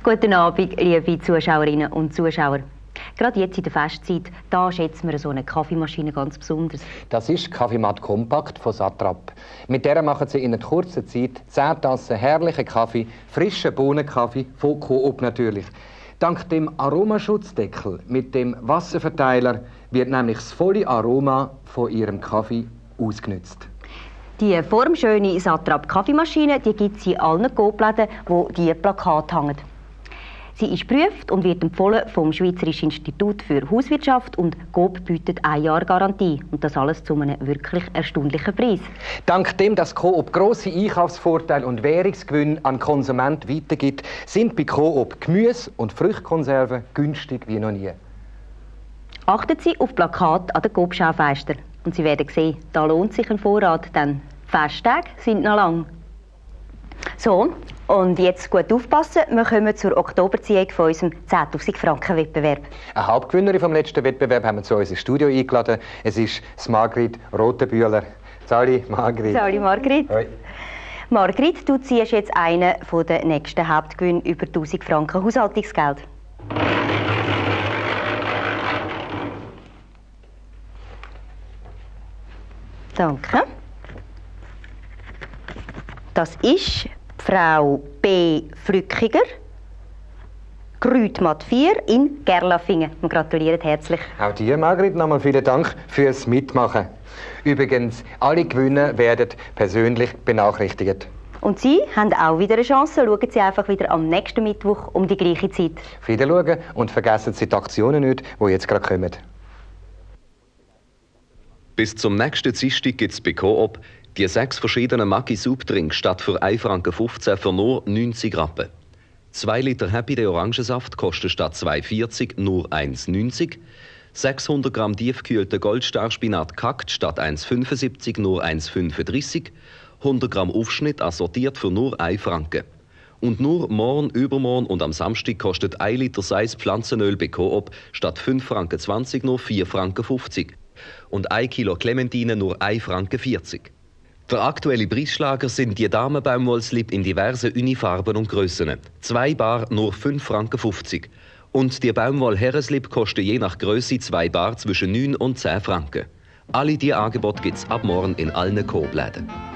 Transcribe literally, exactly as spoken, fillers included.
Guten Abend, liebe Zuschauerinnen und Zuschauer. Gerade jetzt in der Festzeit, da schätzen wir so eine Kaffeemaschine ganz besonders. Das ist Kaffeemat Kompakt von Satrap. Mit der machen Sie in einer kurzen Zeit zehn Tassen herrlichen Kaffee, frischen Bohnenkaffee von Coop natürlich. Dank dem Aromaschutzdeckel mit dem Wasserverteiler wird nämlich das volle Aroma von Ihrem Kaffee ausgenutzt. Die formschöne Satrap Kaffeemaschine die gibt es in allen Coop-Läden, wo die Plakate hängen. Sie ist geprüft und wird empfohlen vom Schweizerischen Institut für Hauswirtschaft und Coop bietet ein Jahr Garantie. Und das alles zu einem wirklich erstaunlichen Preis. Dank dem, dass Coop grosse Einkaufsvorteile und Währungsgewinne an Konsumenten weitergibt, sind bei Coop Gemüse- und Früchtkonserven günstig wie noch nie. Achten Sie auf Plakate an den Coop-Schaufenstern. Und Sie werden sehen, da lohnt sich ein Vorrat, denn die Festtage sind noch lang. So, und jetzt gut aufpassen, wir kommen zur Oktoberziehung von unserem zehntausend Franken Wettbewerb. Eine Hauptgewinnerin vom letzten Wettbewerb haben wir zu uns ins Studio eingeladen. Es ist Margrit Rotenbühler. Sali, Margrit. Sali, Margrit. Hoi. Margrit, du ziehst jetzt einen von den nächsten Hauptgewinnen über tausend Franken Haushaltungsgeld. Danke. Das ist Frau B. Frückiger, Grütmatt vier in Gerlafingen. Wir gratulieren herzlich. Auch dir, Margrit, nochmal vielen Dank fürs Mitmachen. Übrigens, alle Gewinner werden persönlich benachrichtigt. Und Sie haben auch wieder eine Chance. Schauen Sie einfach wieder am nächsten Mittwoch um die gleiche Zeit. Auf Wiedersehen und vergessen Sie die Aktionen nicht, die jetzt gerade kommen. Bis zum nächsten Dienstag gibt es bei Coop die sechs verschiedenen Maggi Soup-Drinks statt für ein Franken fünfzehn für nur neunzig Rappen. zwei Liter Happy Day Orangensaft kosten statt zwei vierzig nur eins neunzig. sechshundert Gramm tiefgekühlter Goldstar-Spinat kackt statt eins fünfundsiebzig nur eins fünfunddreißig. hundert Gramm Aufschnitt assortiert für nur ein Franken. Und nur morgen, übermorgen und am Samstag kostet ein Liter Seis Pflanzenöl bei Coop statt fünf Franken zwanzig nur vier Franken fünfzig. Und ein Kilo Clementine nur ein Franken vierzig. Der aktuelle Preisschlager sind die Damenbaumwollslip in diversen Unifarben und Grössen. Zwei Bar nur fünf Franken fünfzig. Und die Baumwoll-Herrenslip kosten je nach Größe zwei Bar zwischen neun und zehn Franken. Alle diese Angebote gibt es ab morgen in allen Coop-Läden.